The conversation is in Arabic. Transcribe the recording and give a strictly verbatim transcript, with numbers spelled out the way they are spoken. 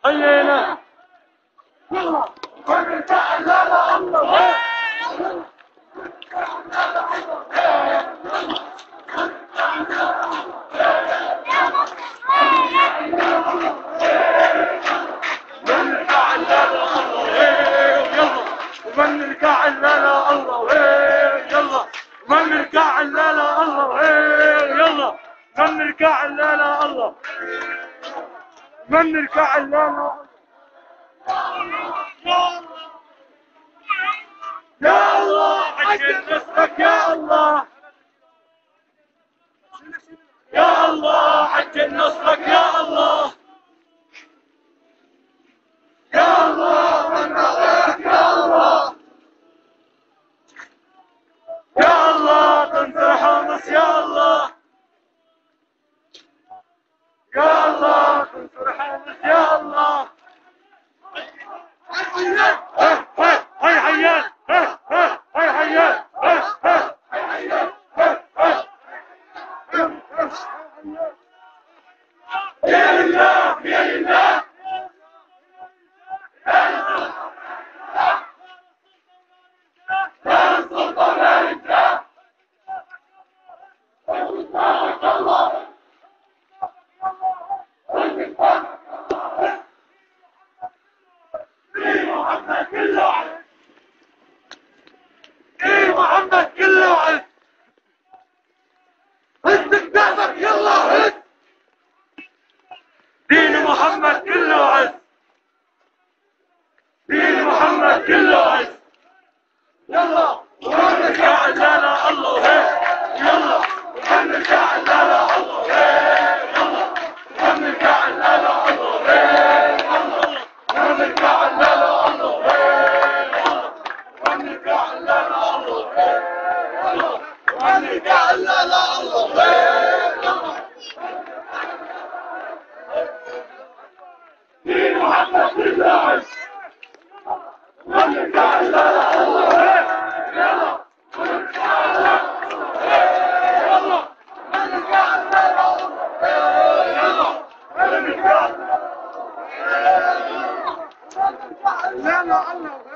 حيينا يلا ونرجع لا لا الله ومن نرجع لا لا الله يلا ومن نرجع لا لا الله يلا ومن نرجع لا لا الله ومن نرجع لا لا يا الله عجل نصرك يا الله يا الله عجل نصرك يا الله يا الله من نصرك يا الله يا الله تنصر حمص يا الله يا الله تنصر حمص يا الله هاي حيان هاي هاي حيان يا لله يا لله يا السلطان يا لله محمد كله عز ايه محمد كله عز هز كتابك يلا هز دين محمد كله عز دين محمد كله عز يلا ونرجع لا لا الله هي يلا ونرجع لا لا الله هي يلا ونرجع لا لا الله هي يلا ونرجع لا لا الله هي ونرجع لا لا الله هي يلا ونرجع لا لا الله هي دين محمد كله عز ونرجع لا لا الله هي يلا ونرجع لا يلا ونرجع لا لا الله يلا ونرجع لا لا الله